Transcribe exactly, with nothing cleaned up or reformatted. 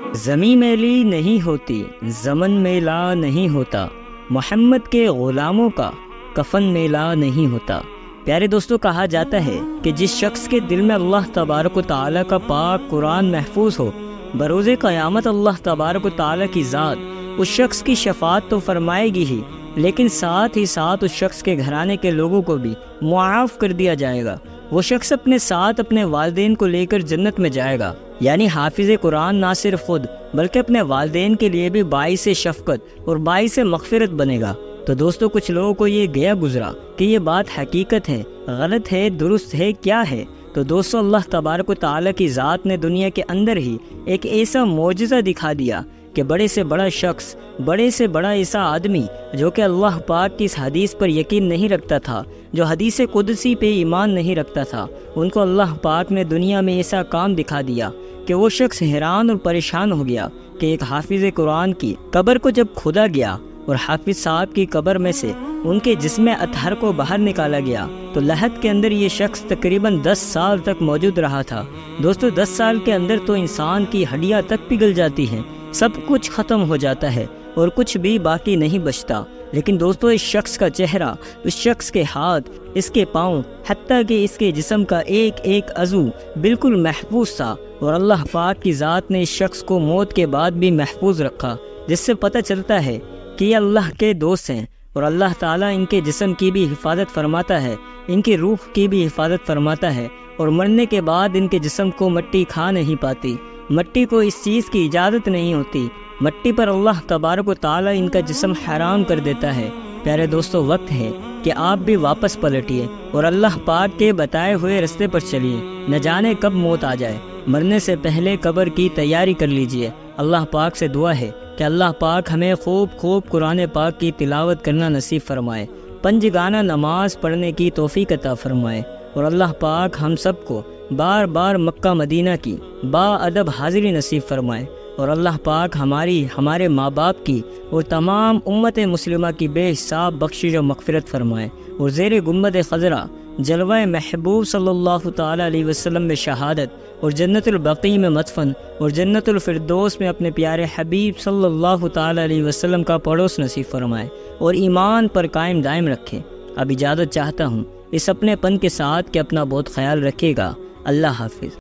زمیں میلی نہیں ہوتی، زمن میلا نہیں ہوتا، محمد کے غلاموں کا کفن میلا نہیں ہوتا۔ پیارے دوستو، کہا جاتا ہے کہ جس شخص کے دل میں اللہ تبارک و تعالیٰ کا پاک قرآن محفوظ ہو، بروز قیامت اللہ تبارک و تعالیٰ کی ذات اس شخص کی شفاعت تو فرمائے گی ہی، لیکن ساتھ ہی ساتھ اس شخص کے گھرانے کے لوگوں کو بھی معاف کر دیا جائے گا۔ وہ شخص اپنے ساتھ اپنے والدین کو لے کر جنت میں جائے گا، یعنی حافظ قرآن نہ صرف خود بلکہ اپنے والدین کے لیے بھی باعث شفقت اور باعث مغفرت بنے گا۔ تو دوستو، کچھ لوگوں کو یہ گیا گزرا کہ یہ بات حقیقت ہے، غلط ہے، درست ہے، کیا ہے؟ تو دوستو، اللہ تبارک و تعالیٰ کی ذات نے دنیا کے اندر ہی ایک ایسا معجزہ دکھا دیا کہ بڑے سے بڑا شخص، بڑے سے بڑا ایسا آدمی جو کہ اللہ پاک کی اس حدیث پر یقین نہیں رکھتا تھا، جو حدیث قدسی پہ ایمان نہیں رکھتا تھا، ان کو اللہ پاک نے دنیا میں ایسا کام دکھا دیا کہ وہ شخص حیران اور پریشان ہو گیا کہ ایک حافظ قرآن کی قبر کو جب کھودا گیا اور حافظ صاحب کی قبر میں سے ان کے جسم اطہر کو باہر نکالا گیا تو لحد کے اندر یہ شخص تقریباً دس سال تک موجود رہا تھا۔ دوستو، دس سال کے اندر تو انسان کی ہڈیاں تک پگھل جاتی ہیں، سب کچھ ختم ہو جاتا ہے اور کچھ بھی باقی نہیں بچتا، لیکن دوستو اس شخص کا چہرہ، اس شخص کے ہاتھ، اس کے پاؤں، حتیٰ کہ اس کے جسم کا ایک ایک عضو بالکل محفوظ تھا، اور اللہ پاک کی ذات نے اس شخص کو موت کے بعد بھی محفوظ رکھا، جس سے پتہ چلتا ہے کہ یہ اللہ کے دوست ہیں، اور اللہ تعالیٰ ان کے جسم کی بھی حفاظت فرماتا ہے، ان کی روح کی بھی حفاظت فرماتا ہے، اور مرنے کے بعد ان کے جسم کو مٹی کھا نہیں پاتی، مٹی کو اس چیز کی اجازت نہیں ہوتی، مٹی پر اللہ تبارک و تعالیٰ ان کا جسم حرام کر دیتا ہے۔ پیارے دوستو، وقت ہے کہ آپ بھی واپس پلٹیے اور اللہ پاک کے بتائے ہوئے رستے پر چلیے، نہ جانے کب موت آ جائے، مرنے سے پہلے قبر کی تیاری کر لیجئے۔ اللہ پاک سے دعا ہے کہ اللہ پاک ہمیں خوب خوب قرآن پاک کی تلاوت کرنا نصیب فرمائے، پنج گانہ نماز پڑھنے کی توفیق عطا فرمائے، اور اللہ پاک ہم سب کو بار بار مکہ مدینہ کی با ادب حاضری نصیب فرمائے، اور اللہ پاک ہماری، ہمارے ماں باپ کی اور تمام امت مسلمہ کی بے حساب بخشش و مغفرت فرمائے، اور زیر گنبد خضرا جلوہ محبوب صلی اللہ تعالیٰ علیہ وسلم میں شہادت، اور جنت البقیع میں مدفن، اور جنت الفردوس میں اپنے پیارے حبیب صلی اللہ تعالیٰ علیہ وسلم کا پڑوس نصیب فرمائے، اور ایمان پر قائم دائم رکھے۔ اب اجازت چاہتا ہوں اس اپنے پن کے ساتھ کہ اپنا بہت خیال رکھے گا۔ اللہ حافظ۔